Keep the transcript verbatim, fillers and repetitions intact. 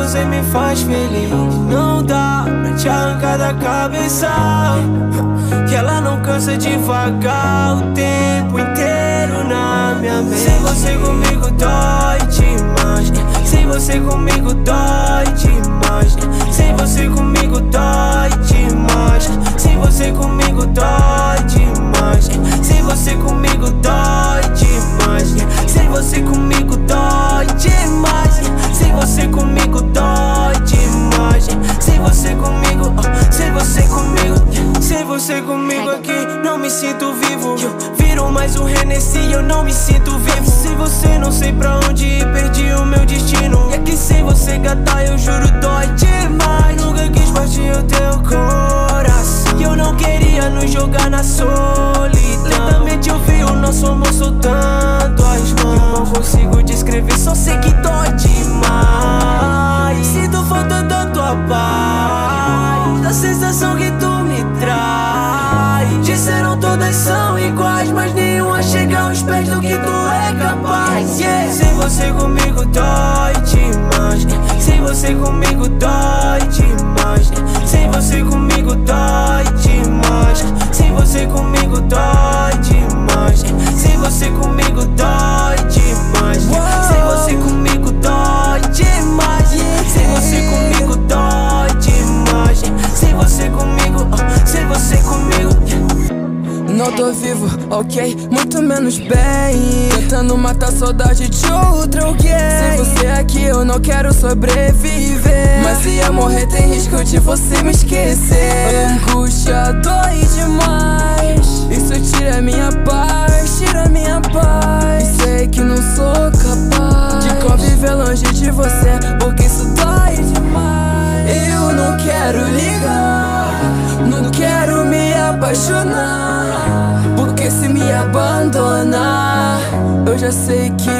você me faz feliz. Não dá pra te arrancar da cabeça que ela não cansa de vagar o tempo inteiro na minha mente. Sem você comigo dói demais, sem você comigo dói demais, sem você comigo dói demais, sem você comigo dói demais, sem você comigo dói demais, sem você comigo dói demais, sem você comigo dói demais, sem você comigo, oh, sem você comigo, sem você comigo aqui não me sinto vivo. Eu viro mais um Hennessy, eu não me sinto vivo. Sem você não sei pra onde ir, perdi o meu destino. E aqui sem você, gata, eu juro dói demais. Nunca quis partir o teu coração, que eu não queria nos jogar na solidão. Lentamente eu vi o nosso amor soltando as mãos. Eu não consigo descrever, só sei que dói demais. Sinto falta da tua paz, da sensação que tu me traz. Disseram todas são iguais, mas nenhuma chega aos pés do que tu é capaz, yeah. Sem você comigo dói demais, sem você comigo dói demais, sem você comigo dói demais, sem você comigo dói demais, sem você comigo dói demais, sem você comigo dói demais, sem você comigo dói demais, sem você comigo, oh, sem você comigo. Não tô vivo, ok, muito menos bem, tentando matar a saudade de outro alguém. Sem você aqui eu não quero sobreviver, mas se eu morrer tem risco de você me esquecer. Angústia dói demais, isso tira minha paz, tira minha paz. E sei que não sou capaz de conviver longe de você, porque isso dói demais. Eu não quero ligar, não quero me apaixonar, porque se me abandonar, eu já sei que